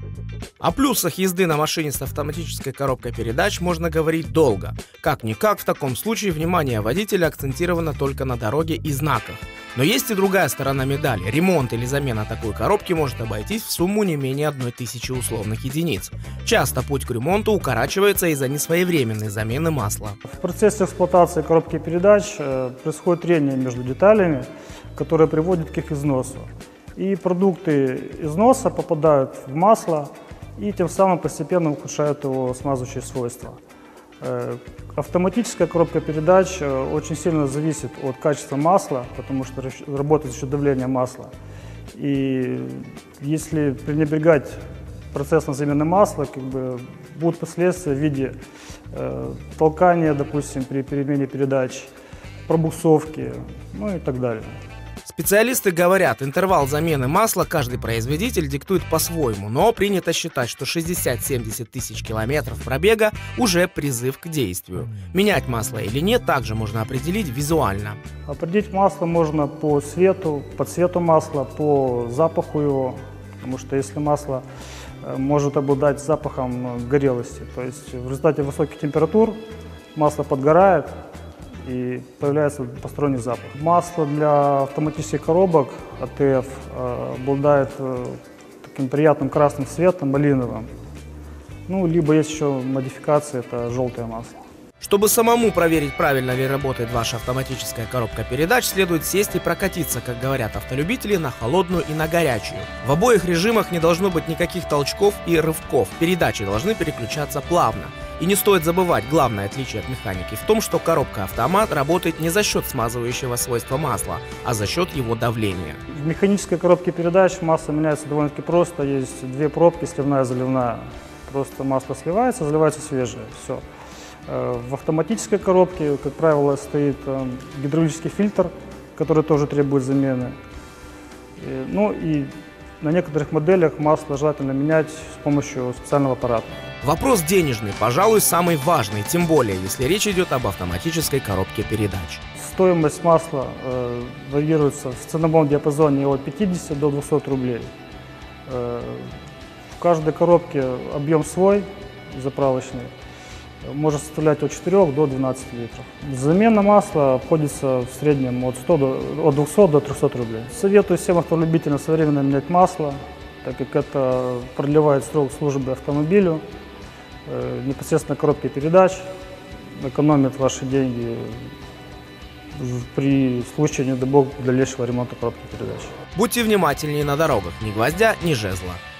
О плюсах езды на машине с автоматической коробкой передач можно говорить долго. Как-никак, в таком случае внимание водителя акцентировано только на дороге и знаках. Но есть и другая сторона медали. Ремонт или замена такой коробки может обойтись в сумму не менее 1000 условных единиц. Часто путь к ремонту укорачивается из-за несвоевременной замены масла. В процессе эксплуатации коробки передач происходит трение между деталями, которое приводит к их износу. И продукты износа попадают в масло и тем самым постепенно ухудшают его смазывающие свойства. Автоматическая коробка передач очень сильно зависит от качества масла, потому что работает за счет давления масла. И если пренебрегать процессом замены масла, будут последствия в виде толкания, допустим, при перемене передач, пробуксовки, ну и так далее. Специалисты говорят, интервал замены масла каждый производитель диктует по-своему, но принято считать, что 60-70 тысяч километров пробега уже призыв к действию. Менять масло или нет также можно определить визуально. Определить масло можно по цвету масла, по запаху его, потому что если масло может обладать запахом горелости, то есть в результате высоких температур масло подгорает, и появляется посторонний запах. Масло для автоматических коробок АТФ обладает таким приятным красным цветом, малиновым. Ну, либо есть еще модификация, это желтое масло. Чтобы самому проверить, правильно ли работает ваша автоматическая коробка передач, следует сесть и прокатиться, как говорят автолюбители, на холодную и на горячую. В обоих режимах не должно быть никаких толчков и рывков. Передачи должны переключаться плавно. И не стоит забывать, главное отличие от механики в том, что коробка-автомат работает не за счет смазывающего свойства масла, а за счет его давления. В механической коробке передач масло меняется довольно-таки просто. Есть две пробки, сливная и заливная. Просто масло сливается, заливается свежее. Все. В автоматической коробке, как правило, стоит гидравлический фильтр, который тоже требует замены. Ну и на некоторых моделях масло желательно менять с помощью специального аппарата. Вопрос денежный, пожалуй, самый важный, тем более, если речь идет об автоматической коробке передач. Стоимость масла варьируется в ценовом диапазоне от 50 до 200 рублей. В каждой коробке объем свой, заправочный, может составлять от 4 до 12 литров. Замена масла обходится в среднем от 200 до 300 рублей. Советую всем автолюбителям своевременно менять масло, так как это продлевает срок службы автомобилю, непосредственно коробки передач, экономит ваши деньги при случае, не дай бог, дальнейшего ремонта коробки передач. Будьте внимательнее на дорогах, ни гвоздя, ни жезла.